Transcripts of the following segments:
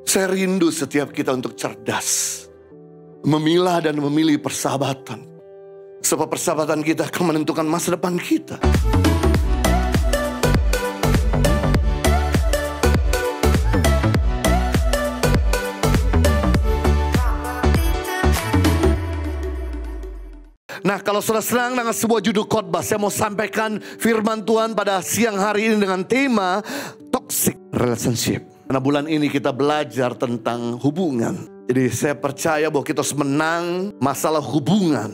Saya rindu setiap kita untuk cerdas, memilah dan memilih persahabatan. Sebab persahabatan kita akan menentukan masa depan kita. Nah, kalau saudara senang dengan sebuah judul khotbah, saya mau sampaikan firman Tuhan pada siang hari ini dengan tema toxic relationship. Karena bulan ini kita belajar tentang hubungan. Jadi saya percaya bahwa kita harus menang masalah hubungan.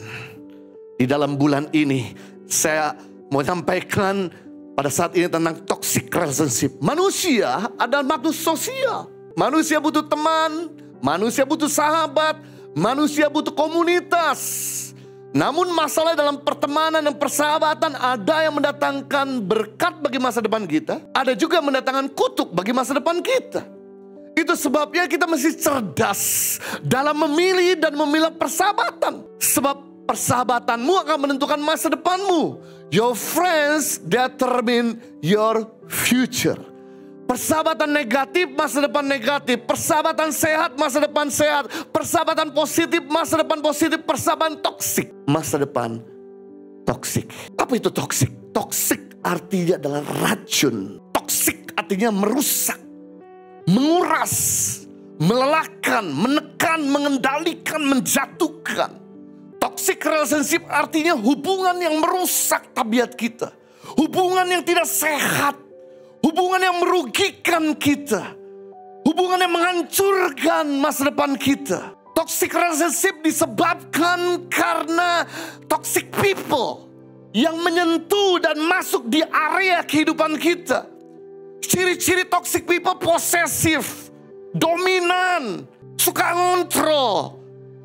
Di dalam bulan ini saya mau sampaikan pada saat ini tentang toxic relationship. Manusia adalah makhluk sosial. Manusia butuh teman, manusia butuh sahabat, manusia butuh komunitas. Namun masalah dalam pertemanan dan persahabatan, ada yang mendatangkan berkat bagi masa depan kita, ada juga mendatangkan kutuk bagi masa depan kita. Itu sebabnya kita mesti cerdas dalam memilih dan memilah persahabatan. Sebab persahabatanmu akan menentukan masa depanmu. Your friends determine your future. Persahabatan negatif, masa depan negatif. Persahabatan sehat, masa depan sehat. Persahabatan positif, masa depan positif. Persahabatan toksik, masa depan toksik. Apa itu toksik? Toksik artinya adalah racun. Toksik artinya merusak, menguras, melelahkan, menekan, mengendalikan, menjatuhkan. Toxic relationship artinya hubungan yang merusak tabiat kita. Hubungan yang tidak sehat. Hubungan yang merugikan kita. Hubungan yang menghancurkan masa depan kita. Toxic relationship disebabkan karena toxic people yang menyentuh dan masuk di area kehidupan kita. Ciri-ciri toxic people: posesif, dominan, suka ngontrol,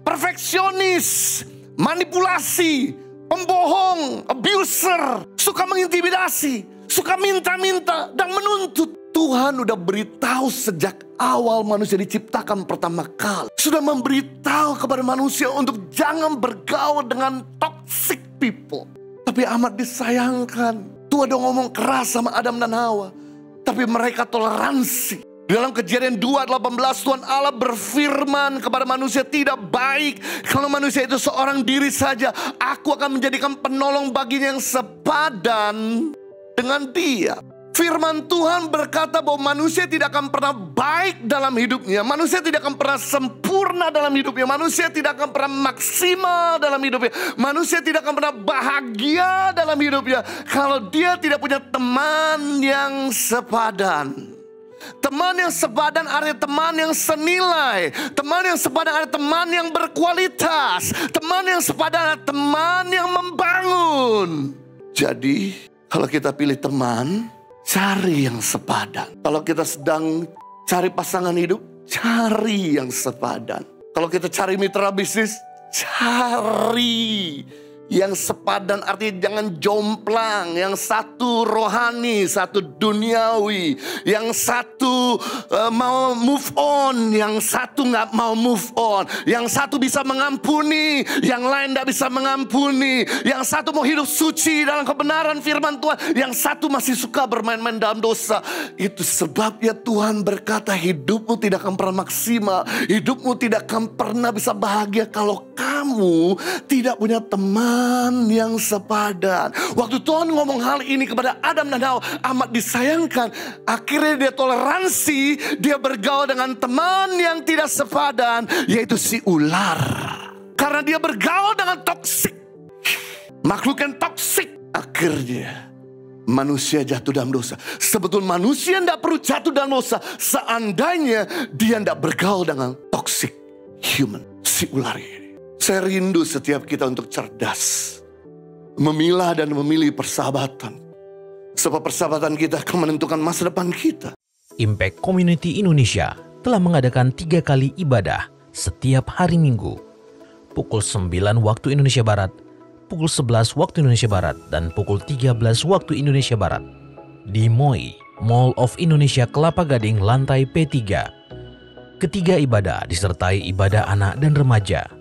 perfeksionis, manipulasi, pembohong, abuser, suka mengintimidasi, suka minta-minta dan menuntut. Tuhan udah beritahu sejak awal manusia diciptakan pertama kali. Sudah memberitahu kepada manusia untuk jangan bergaul dengan toxic people. Tapi amat disayangkan, Tuhan udah ngomong keras sama Adam dan Hawa, tapi mereka toleransi. Dalam Kejadian 2:18 Tuhan Allah berfirman kepada manusia, tidak baik kalau manusia itu seorang diri saja. Aku akan menjadikan penolong baginya yang sepadan dengan dia. Firman Tuhan berkata bahwa manusia tidak akan pernah baik dalam hidupnya. Manusia tidak akan pernah sempurna dalam hidupnya. Manusia tidak akan pernah maksimal dalam hidupnya. Manusia tidak akan pernah bahagia dalam hidupnya kalau dia tidak punya teman yang sepadan. Teman yang sepadan artinya teman yang senilai. Teman yang sepadan artinya teman yang berkualitas. Teman yang sepadan artinya teman yang membangun. Jadi kalau kita pilih teman, cari yang sepadan. Kalau kita sedang cari pasangan hidup, cari yang sepadan. Kalau kita cari mitra bisnis, cari yang sepadan, artinya jangan jomplang. Yang satu rohani, satu duniawi. Yang satu mau move on, yang satu nggak mau move on. Yang satu bisa mengampuni, yang lain nggak bisa mengampuni. Yang satu mau hidup suci dalam kebenaran firman Tuhan, yang satu masih suka bermain-main dalam dosa. Itu sebabnya Tuhan berkata, hidupmu tidak akan pernah maksimal. Hidupmu tidak akan pernah bisa bahagia kalau kamu tidak punya teman yang sepadan. Waktu Tuhan ngomong hal ini kepada Adam dan Hawa, amat disayangkan. Akhirnya dia toleransi, dia bergaul dengan teman yang tidak sepadan, yaitu si ular. Karena dia bergaul dengan toksik, makhluk yang toksik, akhirnya manusia jatuh dalam dosa. Sebetulnya manusia tidak perlu jatuh dalam dosa seandainya dia tidak bergaul dengan toxic human, si ular ini. Saya rindu setiap kita untuk cerdas, memilah dan memilih persahabatan. Sebab persahabatan kita akan menentukan masa depan kita. Impact Community Indonesia telah mengadakan 3 kali ibadah setiap hari Minggu. Pukul 9 waktu Indonesia Barat, pukul 11 waktu Indonesia Barat, dan pukul 13 waktu Indonesia Barat. Di MOI, Mall of Indonesia Kelapa Gading, lantai P3. Ketiga ibadah disertai ibadah anak dan remaja.